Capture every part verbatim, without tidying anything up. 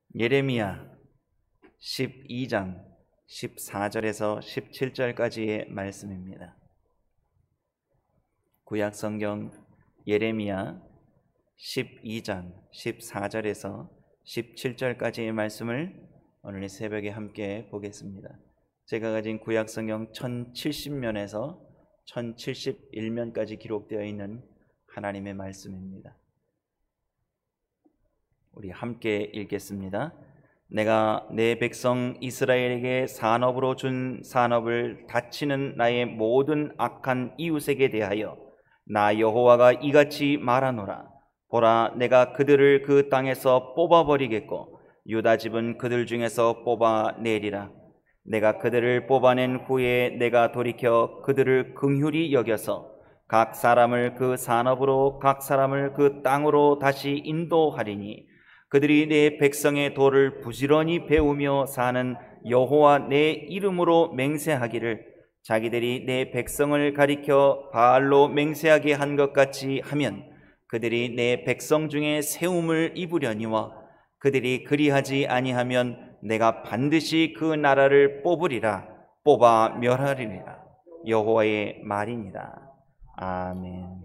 예레미야 십이 장 십사 절에서 십칠 절까지의 말씀입니다. 구약성경 예레미야 십이 장 십사 절에서 십칠 절까지의 말씀을 오늘 이 새벽에 함께 보겠습니다. 제가 가진 구약성경 천칠십 면에서 천칠십일 면까지 기록되어 있는 하나님의 말씀입니다. 우리 함께 읽겠습니다. 내가 내 백성 이스라엘에게 산업으로 준 산업을 다치는 나의 모든 악한 이웃에게 대하여 나 여호와가 이같이 말하노라. 보라, 내가 그들을 그 땅에서 뽑아버리겠고 유다 집은 그들 중에서 뽑아내리라. 내가 그들을 뽑아낸 후에 내가 돌이켜 그들을 긍휼히 여겨서 각 사람을 그 산업으로 각 사람을 그 땅으로 다시 인도하리니 그들이 내 백성의 도를 부지런히 배우며 사는 여호와 내 이름으로 맹세하기를 자기들이 내 백성을 가리켜 바알로 맹세하게 한 것 같이 하면 그들이 내 백성 중에 세움을 입으려니와 그들이 그리하지 아니하면 내가 반드시 그 나라를 뽑으리라. 뽑아 멸하리라. 여호와의 말이니라. 아멘.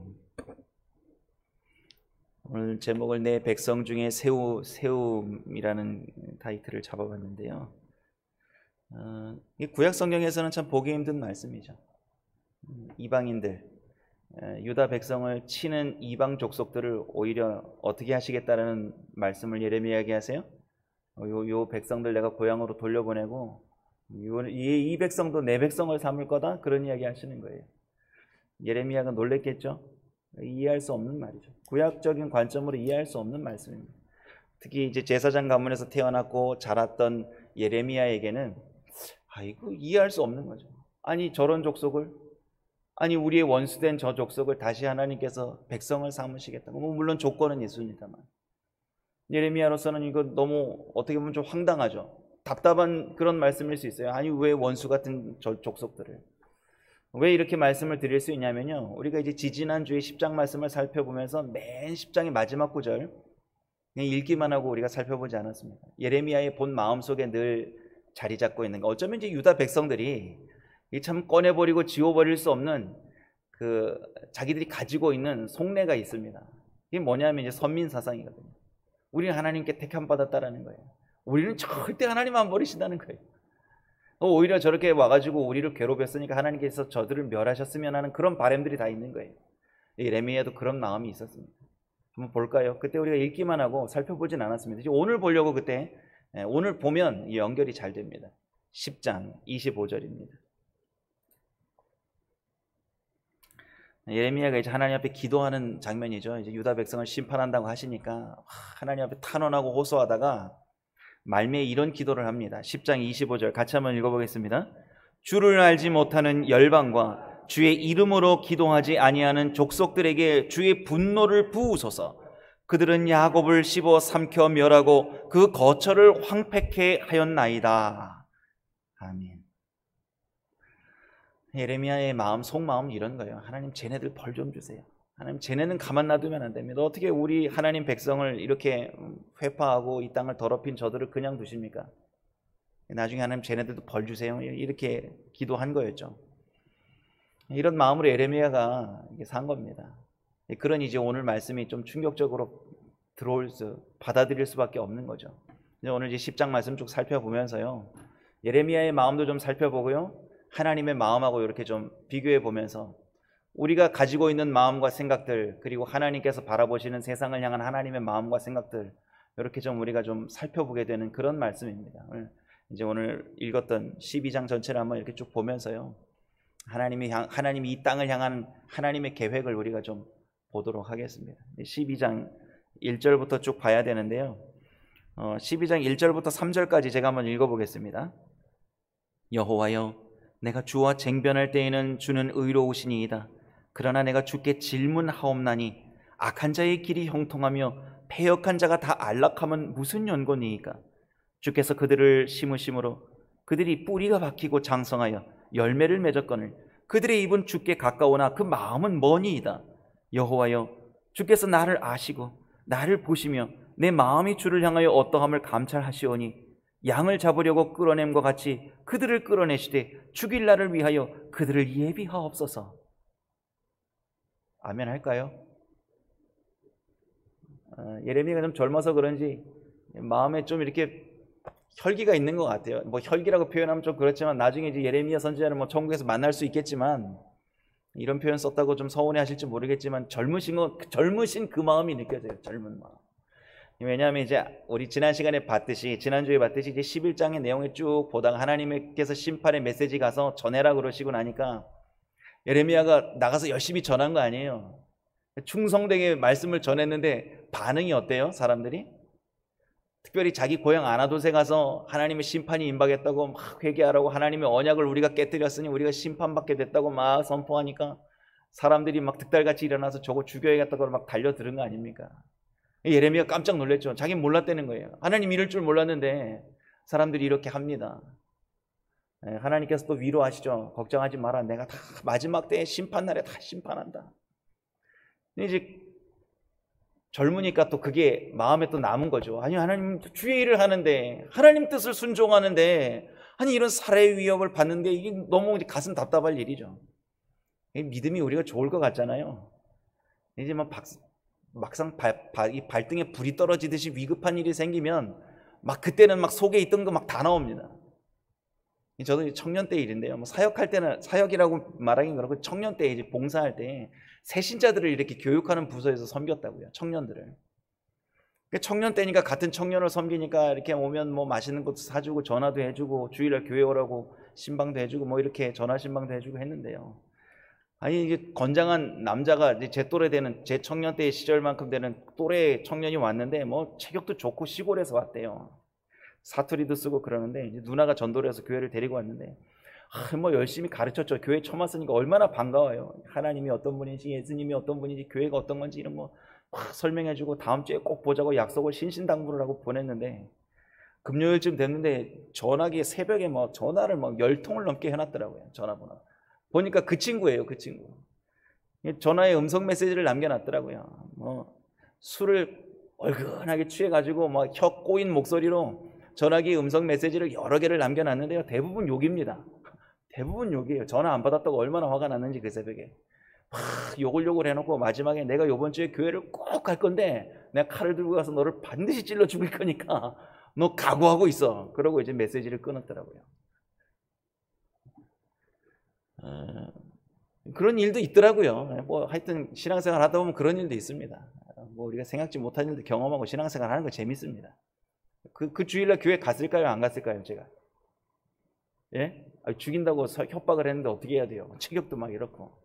오늘 제목을 내 백성 중에 세우, 세움이라는 타이틀을 잡아봤는데요. 어, 이 구약 성경에서는 참 보기 힘든 말씀이죠. 이방인들, 유다 백성을 치는 이방 족속들을 오히려 어떻게 하시겠다라는 말씀을 예레미야에게 하세요? 요, 요 백성들 내가 고향으로 돌려보내고 요, 이, 이 백성도 내 백성을 삼을 거다? 그런 이야기 하시는 거예요. 예레미야가 놀랬겠죠? 이해할 수 없는 말이죠. 구약적인 관점으로 이해할 수 없는 말씀입니다. 특히 이제 제사장 가문에서 태어났고 자랐던 예레미야에게는 아이고 이해할 수 없는 거죠. 아니 저런 족속을, 아니 우리의 원수된 저 족속을 다시 하나님께서 백성을 삼으시겠다. 뭐 물론 조건은 있습니다만 예레미야로서는 이거 너무 어떻게 보면 좀 황당하죠. 답답한 그런 말씀일 수 있어요. 아니 왜 원수 같은 저 족속들을, 왜 이렇게 말씀을 드릴 수 있냐면요, 우리가 이제 지지난주에 십 장 말씀을 살펴보면서 맨 십 장의 마지막 구절 그냥 읽기만 하고 우리가 살펴보지 않았습니다. 예레미야의 본 마음속에 늘 자리 잡고 있는 거, 어쩌면 이제 유다 백성들이 참 꺼내버리고 지워버릴 수 없는 그 자기들이 가지고 있는 속내가 있습니다. 이게 뭐냐면 이제 선민 사상이거든요. 우리는 하나님께 택함 받았다라는 거예요. 우리는 절대 하나님 안 버리신다는 거예요. 오히려 저렇게 와가지고 우리를 괴롭혔으니까 하나님께서 저들을 멸하셨으면 하는 그런 바람들이 다 있는 거예요. 예레미야도 그런 마음이 있었습니다. 한번 볼까요? 그때 우리가 읽기만 하고 살펴보진 않았습니다. 오늘 보려고 그때, 오늘 보면 연결이 잘 됩니다. 십 장 이십오 절입니다. 예레미야가 이제 하나님 앞에 기도하는 장면이죠. 이제 유다 백성을 심판한다고 하시니까 하나님 앞에 탄원하고 호소하다가 말미에 이런 기도를 합니다. 십 장 이십오 절 같이 한번 읽어보겠습니다. 주를 알지 못하는 열방과 주의 이름으로 기도하지 아니하는 족속들에게 주의 분노를 부으소서. 그들은 야곱을 씹어 삼켜 멸하고 그 거처를 황폐케 하였나이다. 아멘. 예레미야의 마음, 속마음은 이런 거예요. 하나님 쟤네들 벌 좀 주세요. 하나님 쟤네는 가만 놔두면 안 됩니다. 어떻게 우리 하나님 백성을 이렇게 회파하고 이 땅을 더럽힌 저들을 그냥 두십니까? 나중에 하나님 쟤네들도 벌 주세요. 이렇게 기도한 거였죠. 이런 마음으로 예레미야가 산 겁니다. 그러니 이제 오늘 말씀이 좀 충격적으로 들어올 수, 받아들일 수밖에 없는 거죠. 오늘 이제 십 장 말씀 쭉 살펴보면서요, 예레미야의 마음도 좀 살펴보고요, 하나님의 마음하고 이렇게 좀 비교해 보면서 우리가 가지고 있는 마음과 생각들, 그리고 하나님께서 바라보시는 세상을 향한 하나님의 마음과 생각들, 이렇게 좀 우리가 좀 살펴보게 되는 그런 말씀입니다. 이제 오늘 읽었던 십이 장 전체를 한번 이렇게 쭉 보면서요, 하나님이 향, 하나님이 이 땅을 향한 하나님의 계획을 우리가 좀 보도록 하겠습니다. 십이 장 일 절부터 쭉 봐야 되는데요, 어, 십이 장 일 절부터 삼 절까지 제가 한번 읽어보겠습니다. 여호와여, 내가 주와 쟁변할 때에는 주는 의로우시니이다. 그러나 내가 주께 질문하옵나니 악한 자의 길이 형통하며 패역한 자가 다 안락함은 무슨 연고니이까? 주께서 그들을 심으심으로 그들이 뿌리가 박히고 장성하여 열매를 맺었거늘 그들의 입은 주께 가까우나 그 마음은 머니이다. 여호와여, 주께서 나를 아시고 나를 보시며 내 마음이 주를 향하여 어떠함을 감찰하시오니 양을 잡으려고 끌어냄과 같이 그들을 끌어내시되 죽일 날을 위하여 그들을 예비하옵소서. 아멘 할까요? 어, 예레미야가 좀 젊어서 그런지 마음에 좀 이렇게 혈기가 있는 것 같아요. 뭐 혈기라고 표현하면 좀 그렇지만 나중에 이제 예레미야 선지자를 뭐 천국에서 만날 수 있겠지만 이런 표현 썼다고 좀 서운해 하실지 모르겠지만 젊으신 거, 젊으신 그 마음이 느껴져요. 젊은 마음. 왜냐하면 이제 우리 지난 시간에 봤듯이 지난주에 봤듯이 이제 십일 장의 내용을 쭉 보다가 하나님께서 심판의 메시지 가서 전해라 그러시고 나니까 예레미야가 나가서 열심히 전한 거 아니에요. 충성되게 말씀을 전했는데 반응이 어때요? 사람들이? 특별히 자기 고향 아나돗에 가서 하나님의 심판이 임박했다고 막 회개하라고 하나님의 언약을 우리가 깨뜨렸으니 우리가 심판받게 됐다고 막 선포하니까 사람들이 막 득달같이 일어나서 저거 죽여야겠다고 막 달려드는 거 아닙니까? 예레미야 깜짝 놀랐죠. 자기는 몰랐다는 거예요. 하나님 이럴 줄 몰랐는데 사람들이 이렇게 합니다. 하나님께서 또 위로하시죠. 걱정하지 마라. 내가 다 마지막 때에 심판날에 다 심판한다. 근데 이제 젊으니까 또 그게 마음에 또 남은 거죠. 아니 하나님 주의 일을 하는데 하나님 뜻을 순종하는데 아니 이런 살해의 위협을 받는데 이게 너무 가슴 답답할 일이죠. 믿음이 우리가 좋을 것 같잖아요. 이제 막 박, 막상 발, 발, 이 발등에 불이 떨어지듯이 위급한 일이 생기면 막 그때는 막 속에 있던 거 막 다 나옵니다. 저도 청년 때 일인데요. 뭐 사역할 때는 사역이라고 말하긴 그렇고 청년 때 이제 봉사할 때 새신자들을 이렇게 교육하는 부서에서 섬겼다고요. 청년들을. 청년 때니까 같은 청년을 섬기니까 이렇게 오면 뭐 맛있는 것도 사주고 전화도 해주고 주일날 교회 오라고 신방도 해주고 뭐 이렇게 전화 신방도 해주고 했는데요. 아니 이게 건장한 남자가 이제 제 또래 되는 제 청년 때 시절만큼 되는 또래 청년이 왔는데 뭐 체격도 좋고 시골에서 왔대요. 사투리도 쓰고 그러는데 이제 누나가 전도를 해서 교회를 데리고 왔는데 아, 뭐 열심히 가르쳤죠. 교회 처음 왔으니까 얼마나 반가워요. 하나님이 어떤 분인지 예수님이 어떤 분인지 교회가 어떤 건지 이런 거 막 설명해주고 다음 주에 꼭 보자고 약속을 신신당부를 하고 보냈는데 금요일쯤 됐는데 전화기에 새벽에 뭐 전화를 막 열 통을 넘게 해놨더라고요. 전화번호 보니까 그 친구예요. 그 친구 전화에 음성 메시지를 남겨놨더라고요. 뭐 술을 얼큰하게 취해가지고 막 혀 꼬인 목소리로 전화기 음성 메시지를 여러 개를 남겨놨는데요. 대부분 욕입니다. 대부분 욕이에요. 전화 안 받았다고 얼마나 화가 났는지 그 새벽에 막 욕을 욕을 해놓고 마지막에 내가 이번 주에 교회를 꼭 갈 건데 내가 칼을 들고 가서 너를 반드시 찔러 죽일 거니까 너 각오하고 있어. 그러고 이제 메시지를 끊었더라고요. 어, 그런 일도 있더라고요. 뭐 하여튼 신앙생활 하다 보면 그런 일도 있습니다. 뭐 우리가 생각지 못한 일도 경험하고 신앙생활 하는 거 재밌습니다. 그, 그 주일날 교회 갔을까요? 안 갔을까요? 제가 예? 아니, 죽인다고 서, 협박을 했는데 어떻게 해야 돼요? 체격도 막 이렇고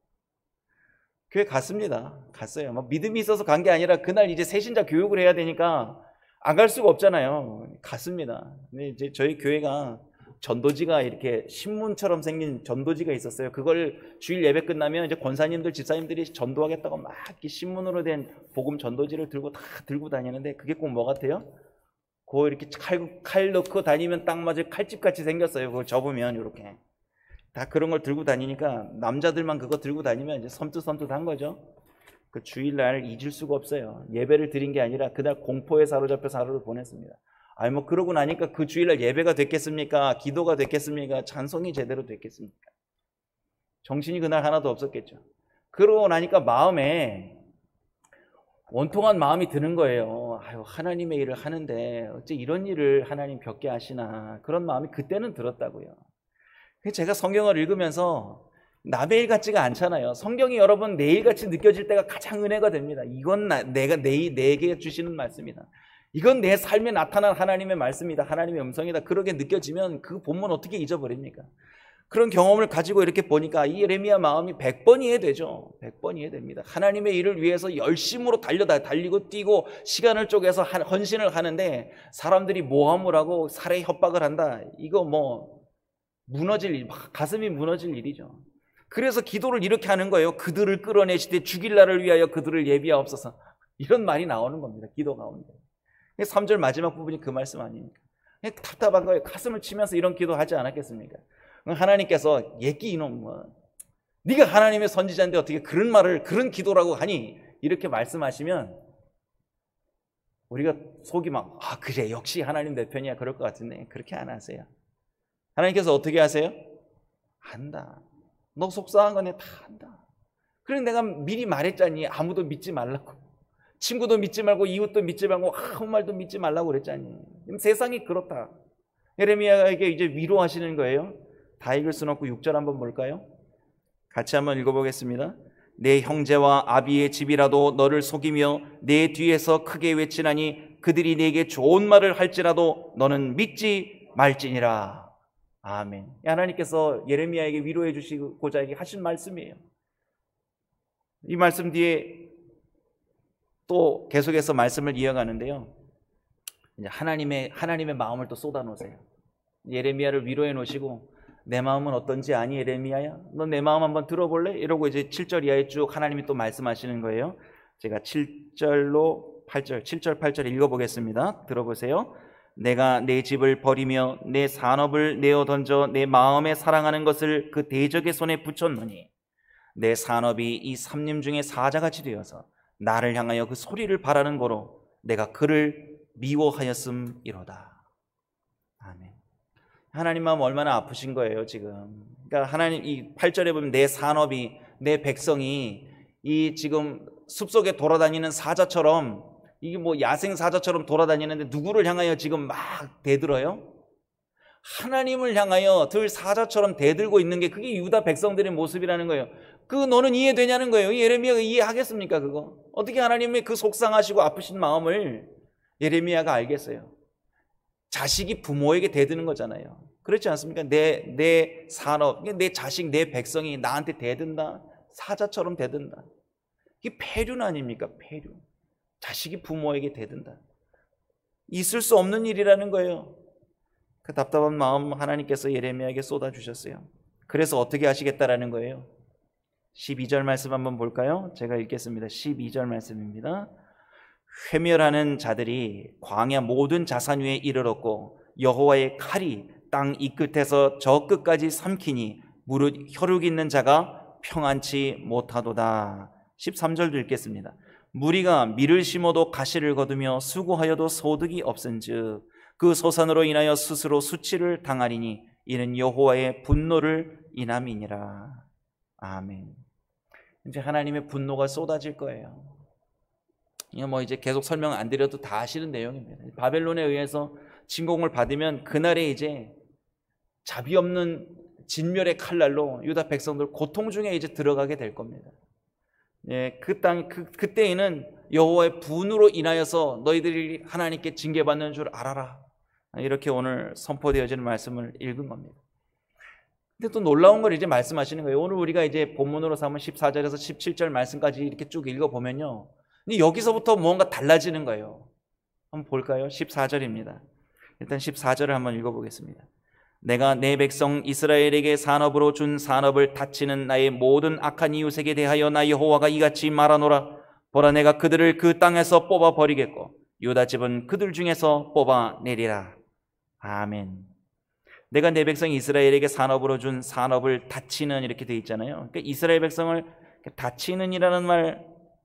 교회 갔습니다. 갔어요. 막 믿음이 있어서 간 게 아니라 그날 이제 새신자 교육을 해야 되니까 안 갈 수가 없잖아요. 갔습니다. 근데 이제 저희 교회가 전도지가 이렇게 신문처럼 생긴 전도지가 있었어요. 그걸 주일 예배 끝나면 이제 권사님들, 집사님들이 전도하겠다고 막 이렇게 신문으로 된 복음 전도지를 들고 다 들고 다니는데 그게 꼭 뭐 같아요? 그거 이렇게 칼, 칼 넣고 다니면 딱 맞을 칼집 같이 생겼어요. 그거 접으면 이렇게 다 그런 걸 들고 다니니까 남자들만 그거 들고 다니면 이제 섬뜩섬뜩한 거죠. 그 주일날 잊을 수가 없어요. 예배를 드린 게 아니라 그날 공포에 사로잡혀서 하루를 보냈습니다. 아니 뭐 그러고 나니까 그 주일날 예배가 됐겠습니까? 기도가 됐겠습니까? 찬송이 제대로 됐겠습니까? 정신이 그날 하나도 없었겠죠. 그러고 나니까 마음에 원통한 마음이 드는 거예요. 아유, 하나님의 일을 하는데 어째 이런 일을 하나님 겪게 하시나, 그런 마음이 그때는 들었다고요. 제가 성경을 읽으면서 남의 일 같지가 않잖아요. 성경이 여러분 내 일 같이 느껴질 때가 가장 은혜가 됩니다. 이건 나, 내가 내, 내게 주시는 말씀이다. 이건 내 삶에 나타난 하나님의 말씀이다. 하나님의 음성이다. 그렇게 느껴지면 그 본문 어떻게 잊어버립니까? 그런 경험을 가지고 이렇게 보니까 이 예레미야 마음이 백 번 이해되죠. 백 번 이해됩니다. 하나님의 일을 위해서 열심으로 달려다 달리고 뛰고 시간을 쪼개서 헌신을 하는데 사람들이 모함을 하고 살해 협박을 한다. 이거 뭐 무너질 일, 가슴이 무너질 일이죠. 그래서 기도를 이렇게 하는 거예요. 그들을 끌어내시되 죽일 날을 위하여 그들을 예비하옵소서. 이런 말이 나오는 겁니다. 기도 가운데. 삼 절 마지막 부분이 그 말씀 아닙니까? 답답한 거예요. 가슴을 치면서 이런 기도하지 않았겠습니까? 하나님께서 예끼 이놈, 뭐, 네가 하나님의 선지자인데 어떻게 그런 말을, 그런 기도라고 하니? 이렇게 말씀하시면 우리가 속이 막 아 그래 역시 하나님 내 편이야 그럴 것 같은데 그렇게 안 하세요. 하나님께서 어떻게 하세요? 안다. 너 속상한 거네 다 안다. 그래 내가 미리 말했잖니. 아무도 믿지 말라고. 친구도 믿지 말고 이웃도 믿지 말고 아무 말도 믿지 말라고 그랬잖니. 세상이 그렇다. 예레미야에게 이제 위로하시는 거예요. 다 읽을 수는 없고 육 절 한번 볼까요? 같이 한번 읽어보겠습니다. 내 형제와 아비의 집이라도 너를 속이며 내 뒤에서 크게 외치나니 그들이 네게 좋은 말을 할지라도 너는 믿지 말지니라. 아멘. 하나님께서 예레미야에게 위로해 주시고자 하신 말씀이에요. 이 말씀 뒤에 또 계속해서 말씀을 이어가는데요. 이제 하나님의 하나님의 마음을 또 쏟아 놓으세요. 예레미야를 위로해 놓으시고 내 마음은 어떤지 아니 예레미야야? 너 내 마음 한번 들어볼래? 이러고 이제 칠 절 이하에 쭉 하나님이 또 말씀하시는 거예요. 제가 칠 절로 팔 절, 칠 절, 팔 절 읽어보겠습니다. 들어보세요. 내가 내 집을 버리며 내 산업을 내어 던져 내 마음에 사랑하는 것을 그 대적의 손에 붙였노니 내 산업이 이 삼림 중에 사자같이 되어서 나를 향하여 그 소리를 바라는 거로 내가 그를 미워하였음이로다. 아멘. 하나님 마음 얼마나 아프신 거예요 지금. 그러니까 하나님 이 팔 절에 보면 내 산업이 내 백성이 이 지금 숲속에 돌아다니는 사자처럼 이게 뭐 야생 사자처럼 돌아다니는데 누구를 향하여 지금 막 대들어요? 하나님을 향하여 들 사자처럼 대들고 있는 게 그게 유다 백성들의 모습이라는 거예요. 그 너는 이해되냐는 거예요. 예레미야가 이해하겠습니까 그거? 어떻게 하나님의 그 속상하시고 아프신 마음을 예레미야가 알겠어요? 자식이 부모에게 대드는 거잖아요. 그렇지 않습니까? 내, 내 산업, 내 자식, 내 백성이 나한테 대든다. 사자처럼 대든다. 이게 폐륜 아닙니까? 폐륜. 자식이 부모에게 대든다. 있을 수 없는 일이라는 거예요. 그 답답한 마음 하나님께서 예레미야에게 쏟아주셨어요. 그래서 어떻게 하시겠다라는 거예요. 십이 절 말씀 한번 볼까요? 제가 읽겠습니다. 십이 절 말씀입니다. 회멸하는 자들이 광야 모든 자산 위에 이르렀고 여호와의 칼이 땅 이 끝에서 저 끝까지 삼키니 무릇 혈육 있는 자가 평안치 못하도다. 십삼 절도 읽겠습니다. 무리가 밀을 심어도 가시를 거두며 수고하여도 소득이 없은즉 그 소산으로 인하여 스스로 수치를 당하리니 이는 여호와의 분노를 인함이니라. 아멘. 이제 하나님의 분노가 쏟아질 거예요. 이거 뭐 이제 계속 설명 안 드려도 다 아시는 내용입니다. 바벨론에 의해서 침공을 받으면 그날에 이제 자비 없는 진멸의 칼날로 유다 백성들 고통 중에 이제 들어가게 될 겁니다. 예, 그 땅 그 그때에는 여호와의 분으로 인하여서 너희들이 하나님께 징계받는 줄 알아라. 이렇게 오늘 선포되어지는 말씀을 읽은 겁니다. 근데 또 놀라운 걸 이제 말씀하시는 거예요. 오늘 우리가 이제 본문으로 삼은 십사 절에서 십칠 절 말씀까지 이렇게 쭉 읽어 보면요. 근데 여기서부터 뭔가 달라지는 거예요. 한번 볼까요? 십사 절입니다. 일단 십사 절을 한번 읽어 보겠습니다. 내가 내 백성 이스라엘에게 산업으로 준 산업을 다치는 나의 모든 악한 이웃에게 대하여 나 여호와가 이같이 말하노라. 보라 내가 그들을 그 땅에서 뽑아 버리겠고 유다 집은 그들 중에서 뽑아 내리라. 아멘. 내가 내 백성 이스라엘에게 산업으로 준 산업을 다치는 이렇게 되어 있잖아요. 그러니까 이스라엘 백성을 다치는이라는 말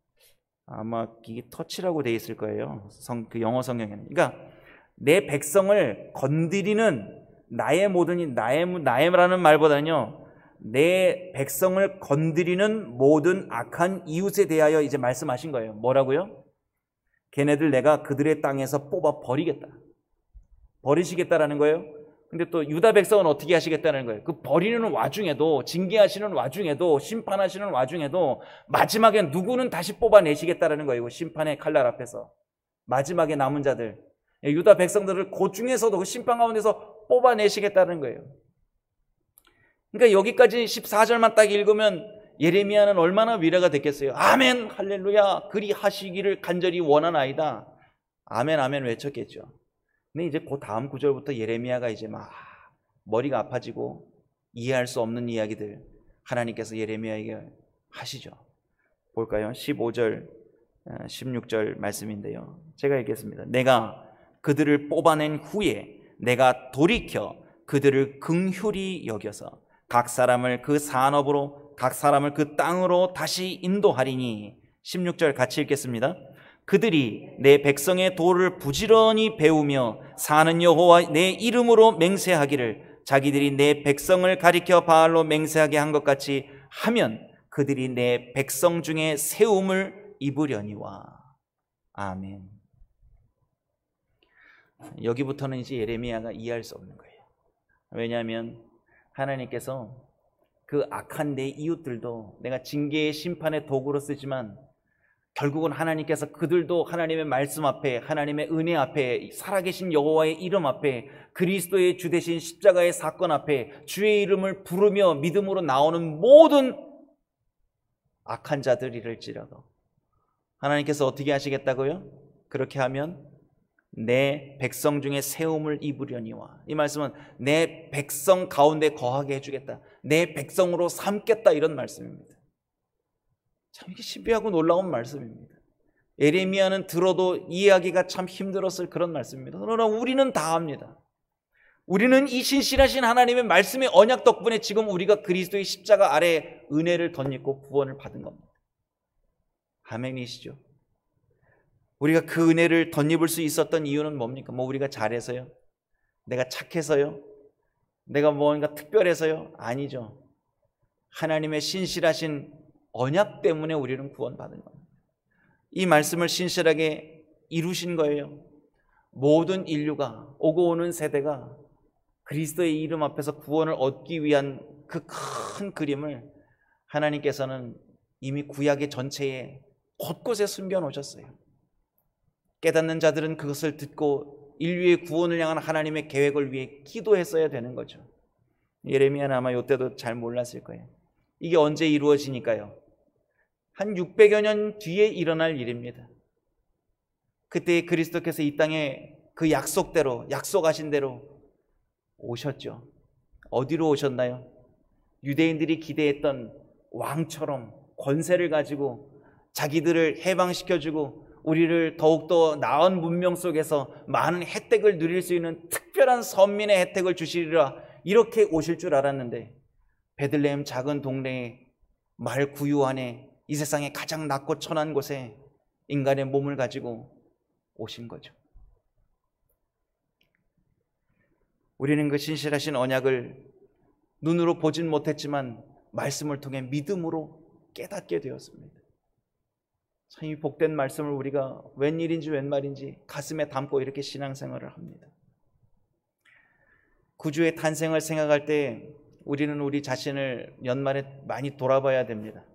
아마 이게 터치라고 되어 있을 거예요. 성, 그 영어 성경에는. 그러니까 내 백성을 건드리는 나의 모든 나의 나의라는 말보다는요. 내 백성을 건드리는 모든 악한 이웃에 대하여 이제 말씀하신 거예요. 뭐라고요? 걔네들 내가 그들의 땅에서 뽑아 버리겠다. 버리시겠다라는 거예요. 근데 또 유다 백성은 어떻게 하시겠다는 거예요? 그 버리는 와중에도 징계하시는 와중에도 심판하시는 와중에도 마지막에 누구는 다시 뽑아내시겠다라는 거예요. 심판의 칼날 앞에서 마지막에 남은 자들 유다 백성들을 그 중에서도 그 심판 가운데서 뽑아내시겠다는 거예요. 그러니까 여기까지 십사 절만 딱 읽으면 예레미야는 얼마나 위로가 됐겠어요. 아멘 할렐루야 그리 하시기를 간절히 원하나이다. 아멘 아멘 외쳤겠죠. 근데 이제 그 다음 구절부터 예레미야가 이제 막 머리가 아파지고 이해할 수 없는 이야기들 하나님께서 예레미야에게 하시죠. 볼까요? 십오 절 십육 절 말씀인데요. 제가 읽겠습니다. 내가 그들을 뽑아낸 후에 내가 돌이켜 그들을 긍휼히 여겨서 각 사람을 그 산업으로 각 사람을 그 땅으로 다시 인도하리니 십육 절 같이 읽겠습니다. 그들이 내 백성의 도를 부지런히 배우며 사는 여호와 내 이름으로 맹세하기를 자기들이 내 백성을 가리켜 바알로 맹세하게 한 것 같이 하면 그들이 내 백성 중에 세움을 입으려니와. 아멘. 여기부터는 이제 예레미야가 이해할 수 없는 거예요. 왜냐하면 하나님께서 그 악한 내 이웃들도 내가 징계의 심판의 도구로 쓰지만 결국은 하나님께서 그들도 하나님의 말씀 앞에, 하나님의 은혜 앞에, 살아계신 여호와의 이름 앞에, 그리스도의 주 되신 십자가의 사건 앞에 주의 이름을 부르며 믿음으로 나오는 모든 악한 자들이랄지라도 하나님께서 어떻게 하시겠다고요? 그렇게 하면 내 백성 중에 세움을 입으려니와. 이 말씀은 내 백성 가운데 거하게 해주겠다, 내 백성으로 삼겠다, 이런 말씀입니다. 참 이게 신비하고 놀라운 말씀입니다. 예레미야는 들어도 이해하기가 참 힘들었을 그런 말씀입니다. 그러나 우리는 다 압니다. 우리는 이 신실하신 하나님의 말씀의 언약 덕분에 지금 우리가 그리스도의 십자가 아래 은혜를 덧입고 구원을 받은 겁니다. 아멘이시죠? 우리가 그 은혜를 덧입을 수 있었던 이유는 뭡니까? 뭐 우리가 잘해서요? 내가 착해서요? 내가 뭔가 특별해서요? 아니죠. 하나님의 신실하신 언약 때문에 우리는 구원받은 겁니다. 이 말씀을 신실하게 이루신 거예요. 모든 인류가, 오고 오는 세대가 그리스도의 이름 앞에서 구원을 얻기 위한 그 큰 그림을 하나님께서는 이미 구약의 전체에 곳곳에 숨겨놓으셨어요. 깨닫는 자들은 그것을 듣고 인류의 구원을 향한 하나님의 계획을 위해 기도했어야 되는 거죠. 예레미야는 아마 이때도 잘 몰랐을 거예요. 이게 언제 이루어지니까요? 한 육백여 년 뒤에 일어날 일입니다. 그때 그리스도께서 이 땅에 그 약속대로, 약속하신 대로 오셨죠. 어디로 오셨나요? 유대인들이 기대했던 왕처럼 권세를 가지고 자기들을 해방시켜주고 우리를 더욱더 나은 문명 속에서 많은 혜택을 누릴 수 있는 특별한 선민의 혜택을 주시리라, 이렇게 오실 줄 알았는데 베들레헴 작은 동네에 말 구유 안에 이 세상에 가장 낮고 천한 곳에 인간의 몸을 가지고 오신 거죠. 우리는 그 신실하신 언약을 눈으로 보진 못했지만 말씀을 통해 믿음으로 깨닫게 되었습니다. 참 이 복된 말씀을 우리가 웬일인지 웬말인지 가슴에 담고 이렇게 신앙생활을 합니다. 구주의 탄생을 생각할 때 우리는 우리 자신을 연말에 많이 돌아봐야 됩니다.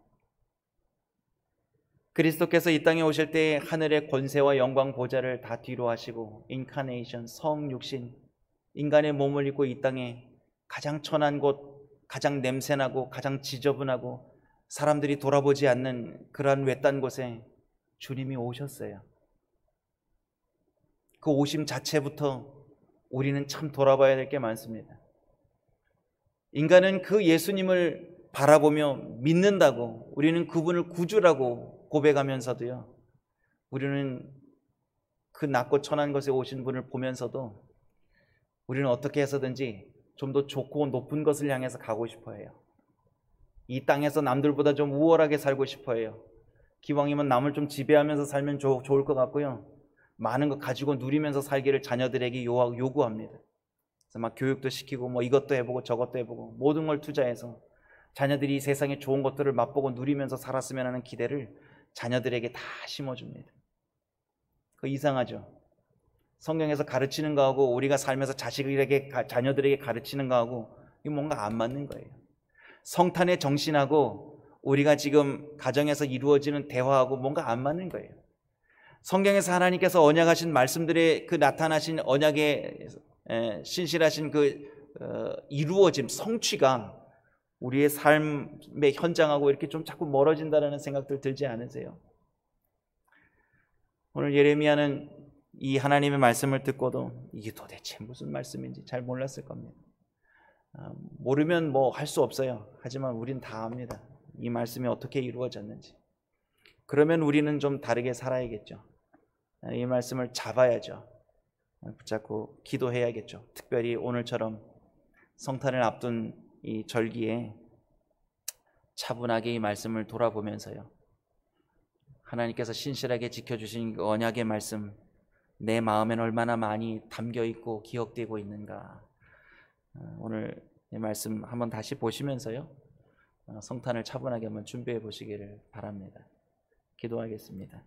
그리스도께서 이 땅에 오실 때 하늘의 권세와 영광 보좌를 다 뒤로 하시고 인카네이션, 성육신, 인간의 몸을 입고 이 땅에 가장 천한 곳, 가장 냄새나고 가장 지저분하고 사람들이 돌아보지 않는 그러한 외딴 곳에 주님이 오셨어요. 그 오심 자체부터 우리는 참 돌아봐야 될 게 많습니다. 인간은 그 예수님을 바라보며 믿는다고, 우리는 그분을 구주라고 고백하면서도요, 우리는 그 낮고 천한 것에 오신 분을 보면서도 우리는 어떻게 해서든지 좀 더 좋고 높은 것을 향해서 가고 싶어 해요. 이 땅에서 남들보다 좀 우월하게 살고 싶어 해요. 기왕이면 남을 좀 지배하면서 살면 조, 좋을 것 같고요, 많은 거 가지고 누리면서 살기를 자녀들에게 요구합니다. 그래서 막 교육도 시키고 뭐 이것도 해보고 저것도 해보고 모든 걸 투자해서 자녀들이 이 세상의 좋은 것들을 맛보고 누리면서 살았으면 하는 기대를 자녀들에게 다 심어줍니다. 그거 이상하죠? 성경에서 가르치는 거하고 우리가 살면서 자식에게, 자녀들에게 가르치는 거하고 이게 뭔가 안 맞는 거예요. 성탄의 정신하고 우리가 지금 가정에서 이루어지는 대화하고 뭔가 안 맞는 거예요. 성경에서 하나님께서 언약하신 말씀들의 그 나타나신 언약의 신실하신 그 이루어짐, 성취가 우리의 삶의 현장하고 이렇게 좀 자꾸 멀어진다는 생각들 들지 않으세요? 오늘 예레미야는 이 하나님의 말씀을 듣고도 이게 도대체 무슨 말씀인지 잘 몰랐을 겁니다. 모르면 뭐 할 수 없어요. 하지만 우린 다 압니다. 이 말씀이 어떻게 이루어졌는지. 그러면 우리는 좀 다르게 살아야겠죠. 이 말씀을 잡아야죠. 붙잡고 기도해야겠죠. 특별히 오늘처럼 성탄을 앞둔 이 절기에 차분하게 이 말씀을 돌아보면서요, 하나님께서 신실하게 지켜주신 그 언약의 말씀 내 마음엔 얼마나 많이 담겨있고 기억되고 있는가. 오늘 이 말씀 한번 다시 보시면서요, 성탄을 차분하게 한번 준비해 보시기를 바랍니다. 기도하겠습니다.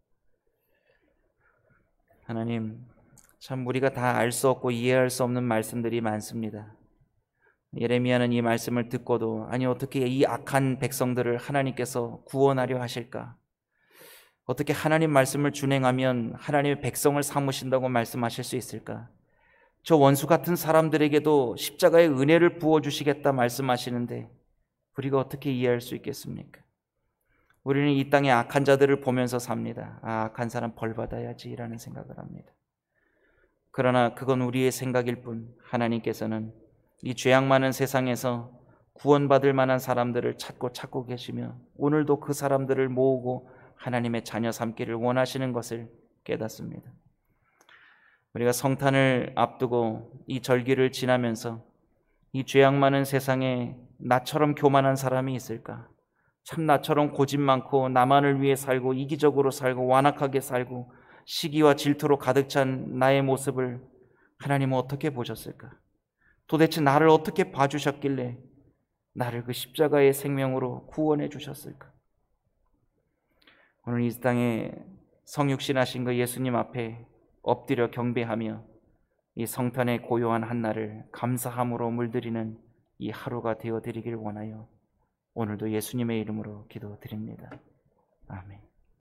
하나님, 참 우리가 다 알 수 없고 이해할 수 없는 말씀들이 많습니다. 예레미야는 이 말씀을 듣고도 아니 어떻게 이 악한 백성들을 하나님께서 구원하려 하실까? 어떻게 하나님 말씀을 준행하면 하나님의 백성을 삼으신다고 말씀하실 수 있을까? 저 원수 같은 사람들에게도 십자가의 은혜를 부어주시겠다 말씀하시는데 우리가 어떻게 이해할 수 있겠습니까? 우리는 이 땅의 악한 자들을 보면서 삽니다. 아, 악한 사람 벌 받아야지 라는 생각을 합니다. 그러나 그건 우리의 생각일 뿐 하나님께서는 이 죄악 많은 세상에서 구원받을 만한 사람들을 찾고 찾고 계시며 오늘도 그 사람들을 모으고 하나님의 자녀 삼기를 원하시는 것을 깨닫습니다. 우리가 성탄을 앞두고 이 절기를 지나면서 이 죄악 많은 세상에 나처럼 교만한 사람이 있을까? 참 나처럼 고집 많고 나만을 위해 살고 이기적으로 살고 완악하게 살고 시기와 질투로 가득 찬 나의 모습을 하나님은 어떻게 보셨을까? 도대체 나를 어떻게 봐주셨길래 나를 그 십자가의 생명으로 구원해 주셨을까? 오늘 이 땅에 성육신하신 그 예수님 앞에 엎드려 경배하며 이 성탄의 고요한 한날을 감사함으로 물들이는 이 하루가 되어드리길 원하여 오늘도 예수님의 이름으로 기도드립니다. 아멘.